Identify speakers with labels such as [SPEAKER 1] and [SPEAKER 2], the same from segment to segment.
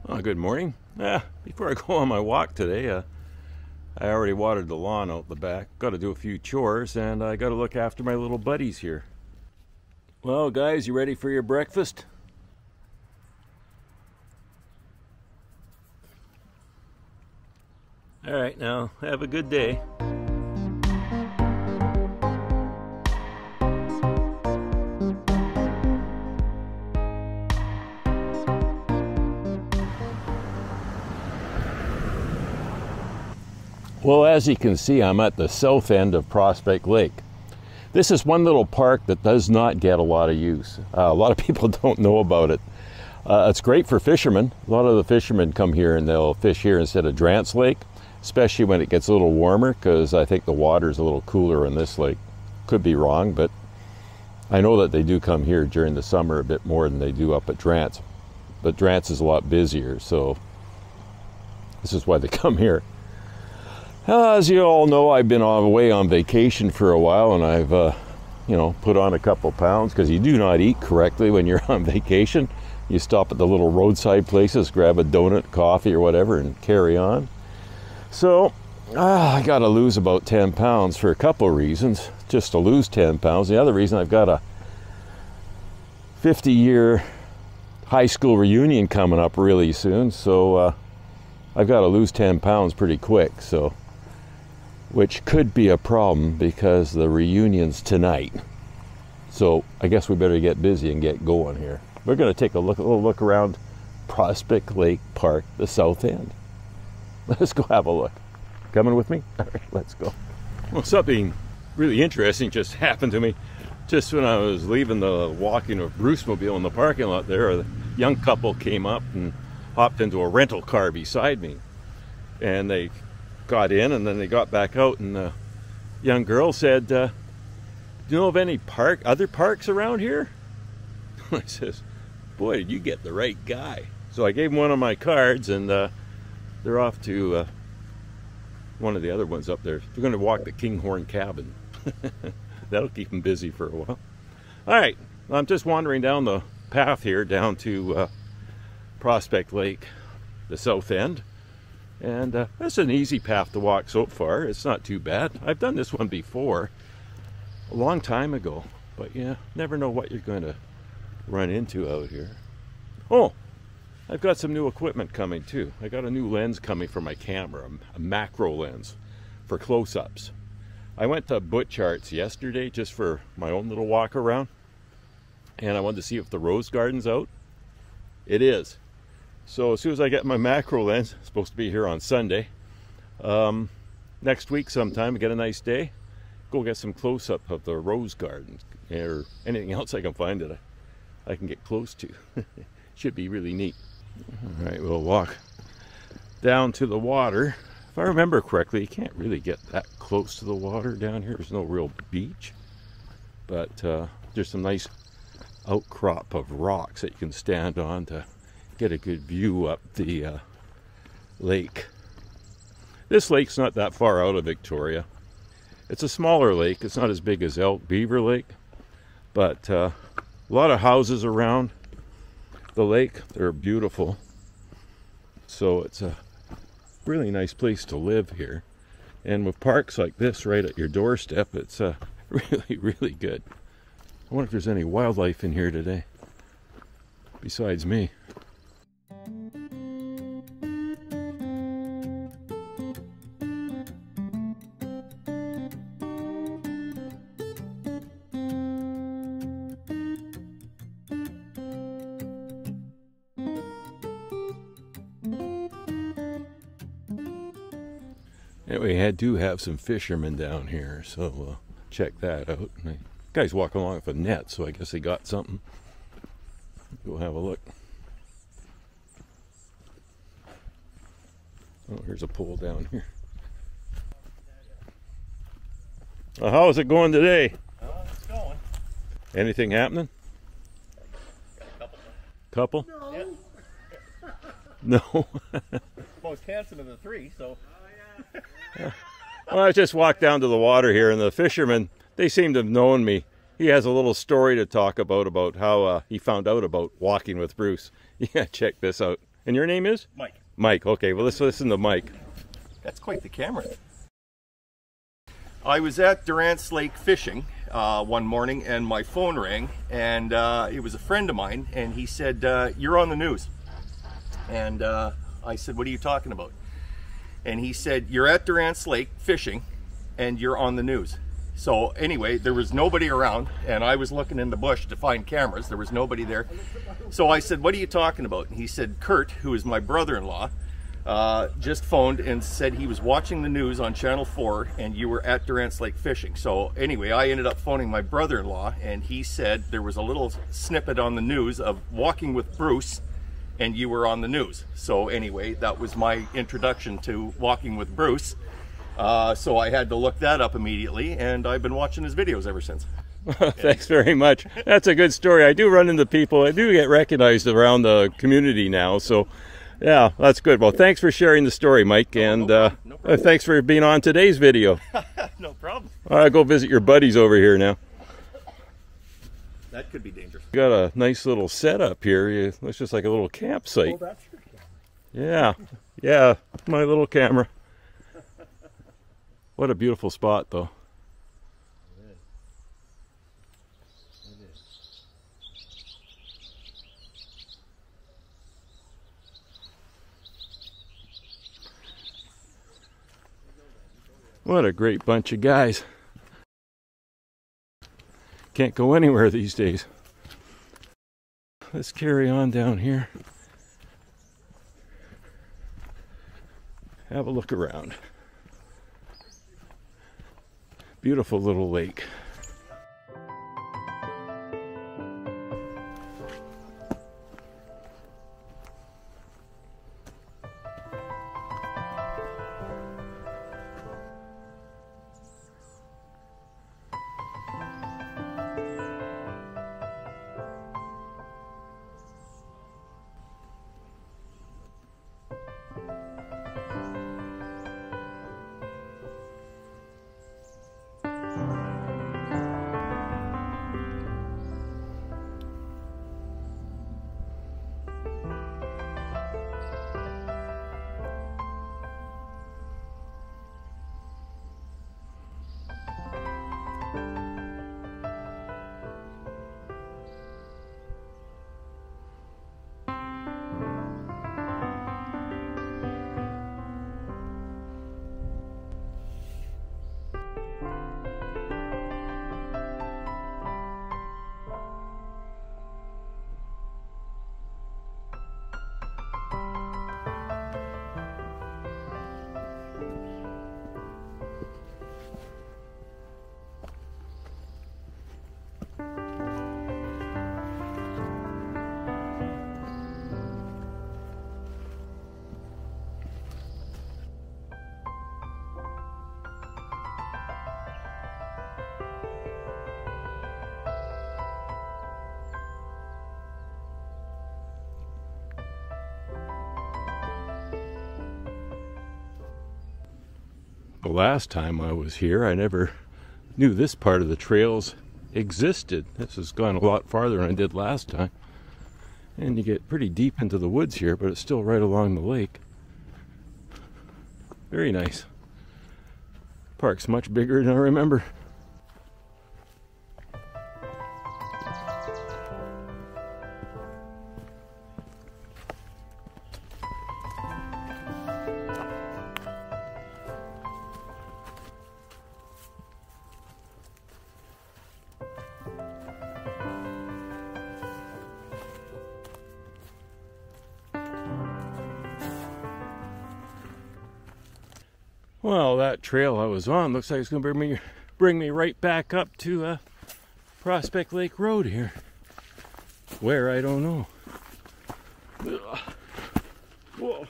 [SPEAKER 1] Oh, good morning. Before I go on my walk today, I already watered the lawn out the back. Got to do a few chores, and I got to look after my little buddies here. Well, guys, you ready for your breakfast? All right, now have a good day. Well, as you can see, I'm at the south end of Prospect Lake. This is one little park that does not get a lot of use. A lot of people don't know about it. It's great for fishermen. A lot of the fishermen come here and they'll fish here instead of Drance Lake, especially when it gets a little warmer, because I think the water is a little cooler in this lake. Could be wrong, but I know that they do come here during the summer a bit more than they do up at Drance. But Drance is a lot busier, so this is why they come here. As you all know, I've been away on vacation for a while, and I've, put on a couple pounds, because you do not eat correctly when you're on vacation. You stop at the little roadside places, grab a donut, coffee, or whatever, and carry on. So, I got to lose about 10 pounds for a couple of reasons, just to lose 10 pounds. The other reason, I've got a 50-year high school reunion coming up really soon, so I've got to lose 10 pounds pretty quick, so... which could be a problem because the reunion's tonight. So I guess we better get busy and get going here. We're going to take a little look around Prospect Lake Park, the south end. Let's go have a look. Coming with me? All right, let's go. Well, something really interesting just happened to me. Just when I was leaving the walking of Bruce Mobile in the parking lot there, a young couple came up and hopped into a rental car beside me. And they got in, and then they got back out, and the young girl said, do you know of any other parks around here? I says, boy, did you get the right guy. So I gave him one of my cards, and they're off to one of the other ones up there. They're going to walk the Kinghorn Cabin. That'll keep them busy for a while. All right, I'm just wandering down the path here down to Prospect Lake, the south end. And that's an easy path to walk so far. It's not too bad. I've done this one before, a long time ago. But yeah, never know what you're going to run into out here. Oh, I've got some new equipment coming too. I got a new lens coming for my camera, a macro lens for close-ups. I went to Butch Arts yesterday just for my own little walk around. And I wanted to see if the rose garden's out. It is. So as soon as I get my macro lens, it's supposed to be here on Sunday, next week sometime, get a nice day, go get some close-up of the rose garden or anything else I can find that I can get close to. Should be really neat. All right, we'll walk down to the water. If I remember correctly, you can't really get that close to the water down here. There's no real beach, but there's some nice outcrop of rocks that you can stand on to get a good view up the lake. This lake's not that far out of Victoria. It's a smaller lake. It's not as big as Elk Beaver Lake, but a lot of houses around the lake. They're beautiful. So it's a really nice place to live here. And with parks like this right at your doorstep, it's really, really good. I wonder if there's any wildlife in here today besides me. And we do have some fishermen down here, so check that out. The guy's walking along with a net, so I guess he got something. Go have a look. Oh, here's a pole down here. Well, how is it going today?
[SPEAKER 2] It's going.
[SPEAKER 1] Anything happening? Couple?
[SPEAKER 2] No. Yeah.
[SPEAKER 1] No.
[SPEAKER 2] Most handsome of the three, so.
[SPEAKER 1] Well, I just walked down to the water here, and the fishermen, they seem to have known me. He has a little story to talk about how he found out about walking with Bruce. Yeah, check this out. And your name is?
[SPEAKER 2] Mike.
[SPEAKER 1] Mike. Okay, well, let's listen to Mike.
[SPEAKER 2] That's quite the camera. I was at Durant's Lake fishing one morning, and my phone rang, and it was a friend of mine, and he said, "You're on the news." And I said, "What are you talking about?" And he said, "You're at Durant's Lake fishing, and you're on the news." So anyway, there was nobody around, and I was looking in the bush to find cameras. There was nobody there. So I said, "What are you talking about?" And he said, "Kurt, who is my brother-in-law, just phoned and said he was watching the news on Channel 4 and you were at Durant's Lake fishing." So anyway, I ended up phoning my brother-in-law, and he said there was a little snippet on the news of Walking with Bruce and you were on the news. So anyway, that was my introduction to Walking with Bruce. So I had to look that up immediately, and I've been watching his videos ever since.
[SPEAKER 1] Thanks very much. That's a good story. I do run into people. I do get recognized around the community now, so yeah, that's good. Well, thanks for sharing the story, Mike, and
[SPEAKER 2] no problem.
[SPEAKER 1] thanks for being on today's video.
[SPEAKER 2] No problem.
[SPEAKER 1] I'll go visit your buddies over here now.
[SPEAKER 2] That could be dangerous.
[SPEAKER 1] You got a nice little setup here. It looks just like a little campsite.
[SPEAKER 2] Oh, that's your camera.
[SPEAKER 1] Yeah, my little camera. What a beautiful spot, though. What a great bunch of guys. Can't go anywhere these days. Let's carry on down here. Have a look around. Beautiful little lake. The last time I was here, I never knew this part of the trails existed. This has gone a lot farther than I did last time. And you get pretty deep into the woods here, but it's still right along the lake. Very nice. Park's much bigger than I remember. Well, that trail I was on looks like it's going to bring me right back up to Prospect Lake Road here. Where, I don't know. Ugh. Whoa.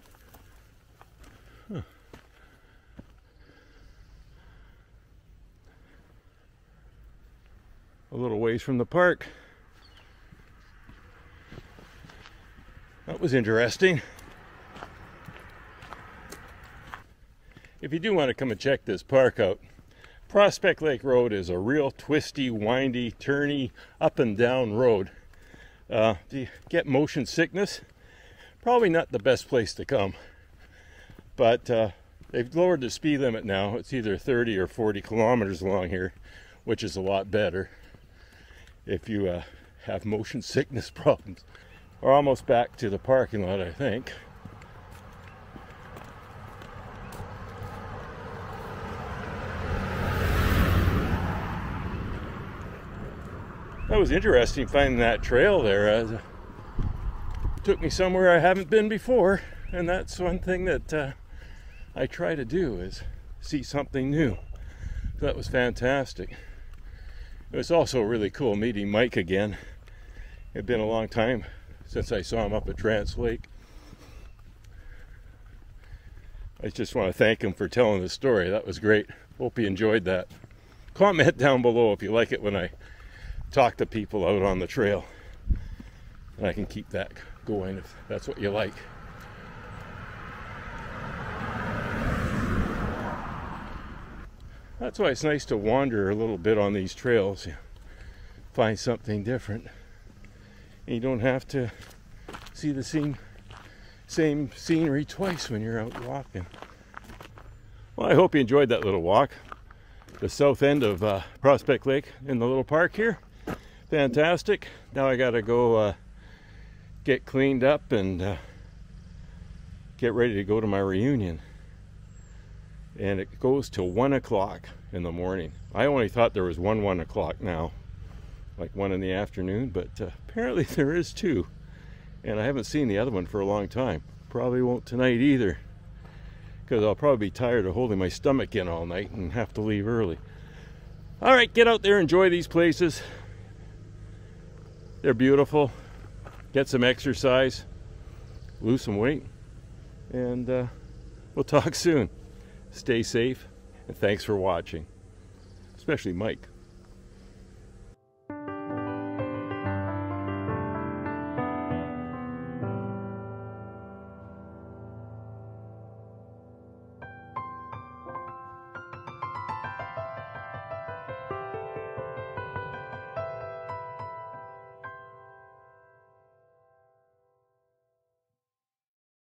[SPEAKER 1] Huh. A little ways from the park. That was interesting. If you do want to come and check this park out, Prospect Lake Road is a real twisty, windy, turny, up and down road. Do you get motion sickness? Probably not the best place to come, but they've lowered the speed limit now. It's either 30 or 40 kilometers along here, which is a lot better if you have motion sickness problems. We're almost back to the parking lot, I think. That was interesting finding that trail there. Took me somewhere I haven't been before, and that's one thing that I try to do, is see something new. So that was fantastic. It was also really cool meeting Mike again. It had been a long time since I saw him up at Trans Lake. I just want to thank him for telling the story. That was great. Hope you enjoyed that. Comment down below if you like it when I talk to people out on the trail. And I can keep that going if that's what you like. That's why it's nice to wander a little bit on these trails. You find something different. And you don't have to see the same scenery twice when you're out walking. Well, I hope you enjoyed that little walk. The south end of Prospect Lake in the little park here. Fantastic. Now I gotta go get cleaned up and get ready to go to my reunion. And it goes till 1 o'clock in the morning. I only thought there was 1 o'clock now, like 1 in the afternoon, but apparently there is 2. And I haven't seen the other one for a long time. Probably won't tonight either, because I'll probably be tired of holding my stomach in all night and have to leave early. All right, get out there, enjoy these places. They're beautiful. Get some exercise, lose some weight, and we'll talk soon. Stay safe, and thanks for watching, especially Mike.